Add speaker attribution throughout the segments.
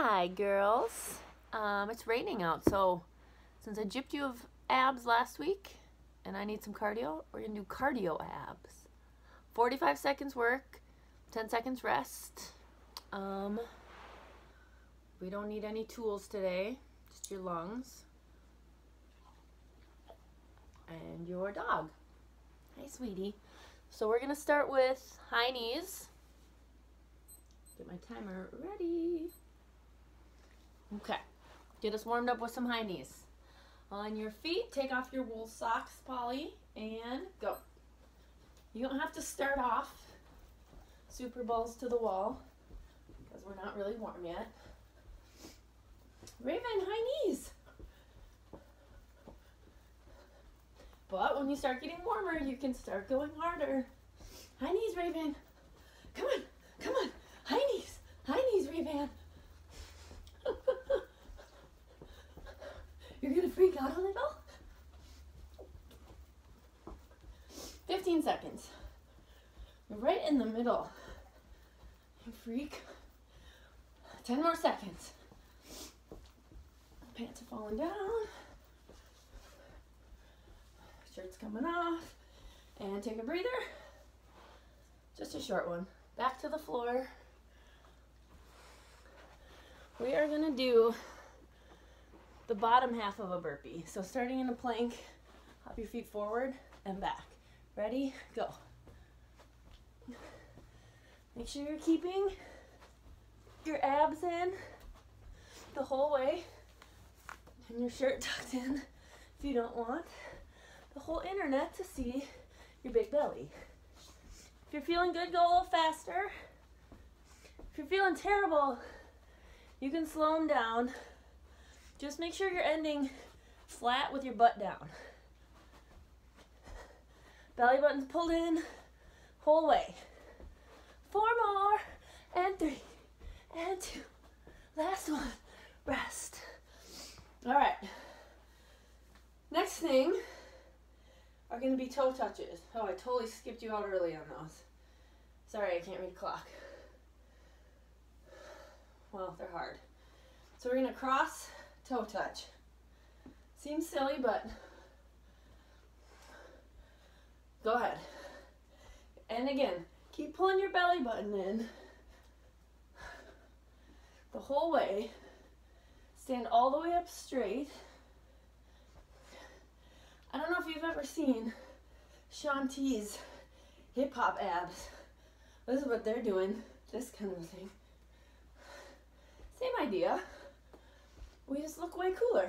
Speaker 1: Hi, girls. It's raining out, so since I gypped you of abs last week and I need some cardio, we're gonna do cardio abs. 45 seconds work, 10 seconds rest. We don't need any tools today, just your lungs and your dog. Hi, sweetie. So we're gonna start with high knees. Get my timer ready. Okay, get us warmed up with some high knees. On your feet, take off your wool socks, Polly, and go. You don't have to start off super balls to the wall because we're not really warm yet. Raven, high knees. But when you start getting warmer, you can start going harder. High knees, Raven. Come on, come on. High knees, Raven. You're gonna freak out a little? 15 seconds. You're right in the middle. You freak. 10 more seconds. Pants are falling down. Shirt's coming off. And take a breather. Just a short one. Back to the floor. We are gonna do the bottom half of a burpee. So starting in a plank, hop your feet forward and back. Ready? Go. Make sure you're keeping your abs in the whole way and your shirt tucked in if you don't want the whole internet to see your big belly. If you're feeling good, go a little faster. If you're feeling terrible, you can slow them down. Just make sure you're ending flat with your butt down. Belly button's pulled in, whole way. 4 more, and 3, and 2. Last one, rest. All right. Next thing are gonna be toe touches. Oh, I totally skipped you out early on those. Sorry, I can't read the clock. Well, they're hard. So we're gonna cross toe touch. Seems silly, but go ahead. And again, keep pulling your belly button in the whole way. Stand all the way up straight. I don't know if you've ever seen Shaun T's hip hop abs. This is what they're doing, this kind of thing. Same idea. We just look way cooler.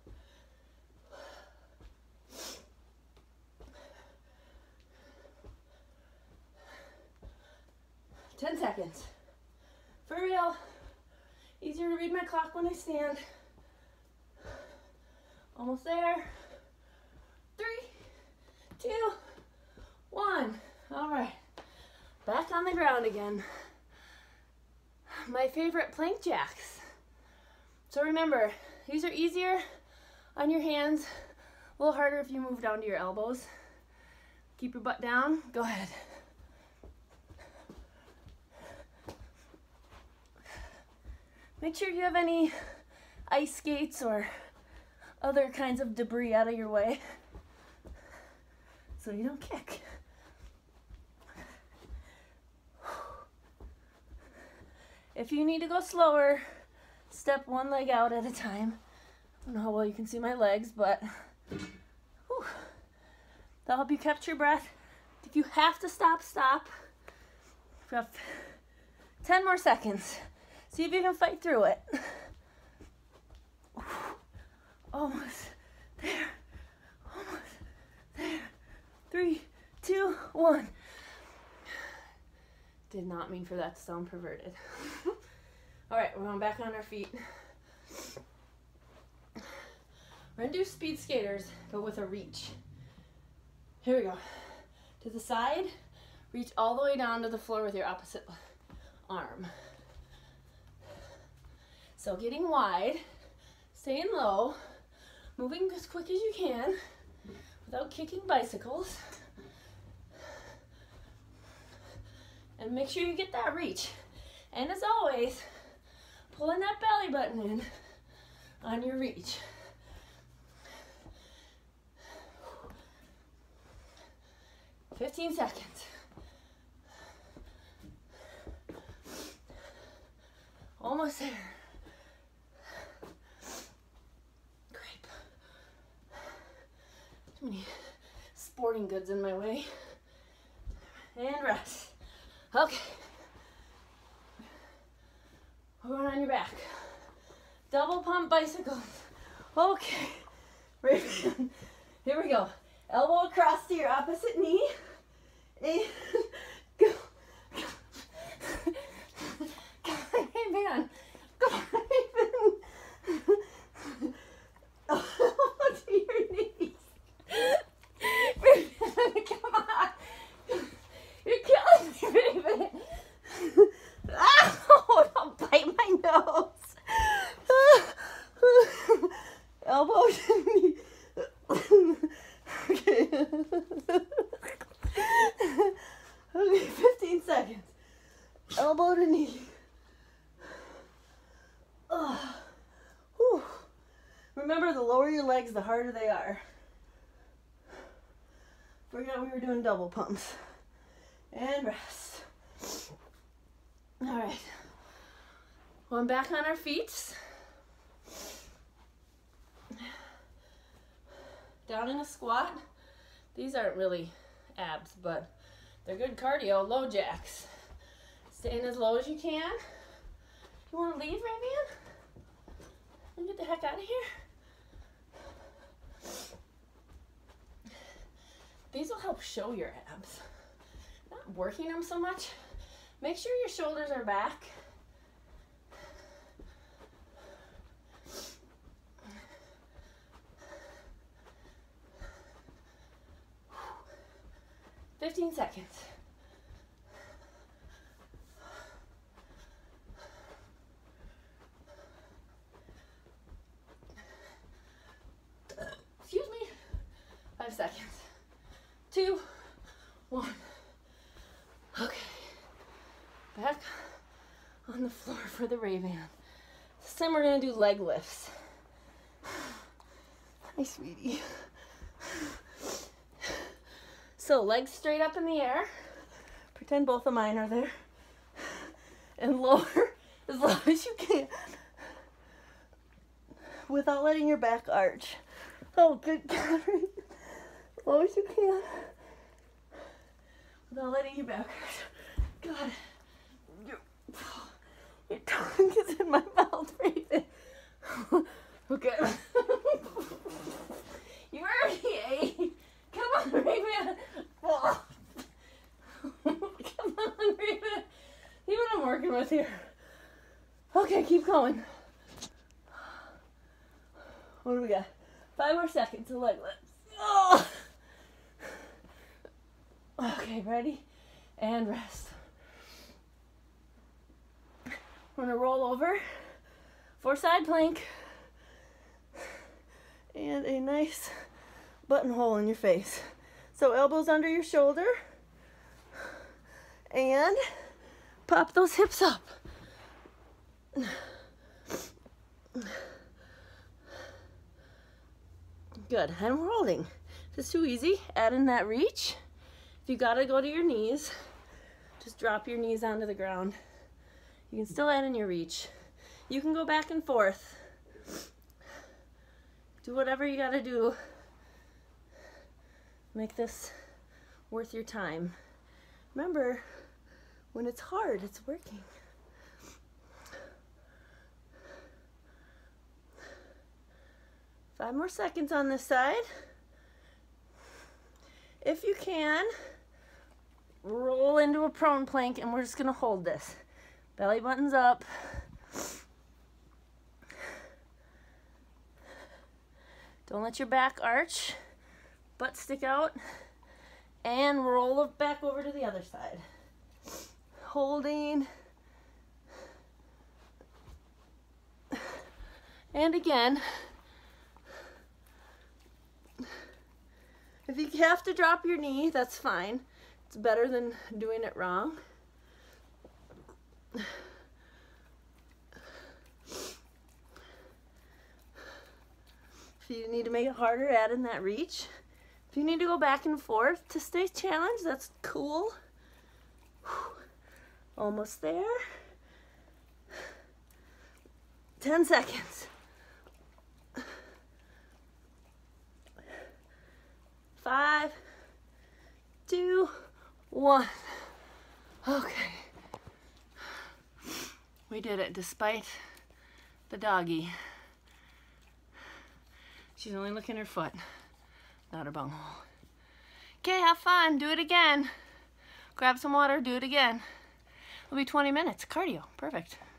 Speaker 1: Ten seconds. For real. Easier to read my clock when I stand. Almost there. 3, 2, 1. All right. Back on the ground again. My favorite plank jacks. So remember, these are easier on your hands, a little harder if you move down to your elbows. Keep your butt down, go ahead. Make sure you have any ice skates or other kinds of debris out of your way so you don't kick. If you need to go slower, step one leg out at a time. I don't know how well you can see my legs, but whew, that'll help you catch your breath. If you have to stop, stop. You have 10 more seconds. See if you can fight through it. Almost there. Almost there. 3, 2, 1. Did not mean for that to sound perverted. All right, we're going back on our feet. We're gonna do speed skaters, but with a reach. Here we go. To the side, reach all the way down to the floor with your opposite arm. So getting wide, staying low, moving as quick as you can without kicking bicycles. And make sure you get that reach. And as always, pulling that belly button in on your reach. "15 seconds. Almost there. Great. Too many sporting goods in my way. And rest. Okay. We're going on your back. Double pump bicycles. Okay. Right. Here we go. Elbow across to your opposite knee. And go. Hey, man. Come on, Raven. Elbow to your knees. Raven, come on. You're killing me, Raven. Ow, don't bite my nose. Elbow to knee. Okay. Okay, 15 seconds. Elbow to knee. Whew. Remember, the lower your legs, the harder they are. Forgot we were doing double pumps. And rest. All right. Going back on our feet. Down in a squat. These aren't really abs, but they're good cardio. Low jacks. Staying as low as you can. You want to leave, Ravian? And get the heck out of here. These will help show your abs. Not working them so much. Make sure your shoulders are back. Whew. 15 seconds. Excuse me. 5 seconds. 2, 1. Okay. Back on the floor for the Ray-Ban. This time we're going to do leg lifts. Hi, sweetie. So legs straight up in the air. Pretend both of mine are there. And lower as low as you can. Without letting your back arch. Oh, good God. As low as you can. Without letting your back arch. God. Your tongue is in my mouth, Raven. Okay. You already ate. Come on, Raven. Oh. Come on, Raven. See what I'm working with here. Okay, keep going. What do we got? 5 more seconds of leg lifts. Oh. Okay, ready? And rest. We're going to roll over for side plank. And a nice buttonhole in your face. So elbows under your shoulder. And pop those hips up. Good. And rolling. If it's too easy, add in that reach. If you gotta go to your knees, just drop your knees onto the ground. You can still add in your reach. You can go back and forth. Do whatever you gotta do. Make this worth your time. Remember, when it's hard, it's working. Five more seconds on this side. If you can, roll into a prone plank, and we're just gonna hold this. Belly button's up. Don't let your back arch. Butt stick out. And roll it back over to the other side. Holding. And again. If you have to drop your knee, that's fine. It's better than doing it wrong. If you need to make it harder, add in that reach. If you need to go back and forth to stay challenged, that's cool. Almost there. 10 seconds. 5, 2, 1. Okay. We did it despite the doggy. She's only licking her foot, not her bunghole. Okay, have fun. Do it again. Grab some water, do it again. It'll be 20 minutes. Cardio. Perfect.